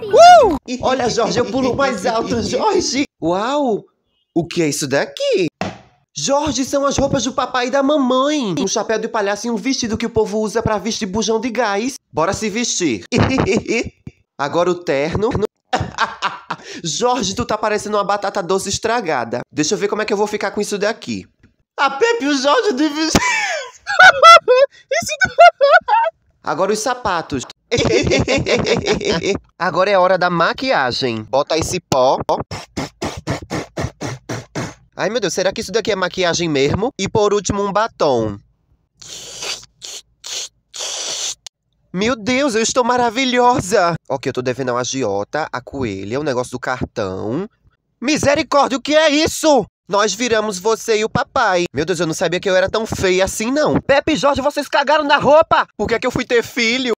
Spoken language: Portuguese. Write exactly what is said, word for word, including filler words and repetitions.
Uh! Olha, Jorge, eu pulo mais alto, Jorge. Uau! O que é isso daqui? Jorge, são as roupas do papai e da mamãe. Um chapéu de palhaço e um vestido que o povo usa pra vestir bujão de gás. Bora se vestir. Agora o terno. Jorge, tu tá parecendo uma batata doce estragada. Deixa eu ver como é que eu vou ficar com isso daqui. A Pepe e o Jorge de vestido. Agora os sapatos. Agora é hora da maquiagem. Bota esse pó. Ai, meu Deus, será que isso daqui é maquiagem mesmo? E por último, um batom. Meu Deus, eu estou maravilhosa! Ok, eu tô devendo a agiota, a coelha, o negócio do cartão. Misericórdia, o que é isso? Nós viramos você e o papai. Meu Deus, eu não sabia que eu era tão feia assim, não. Pepe e Jorge, vocês cagaram na roupa! Por que é que eu fui ter filho?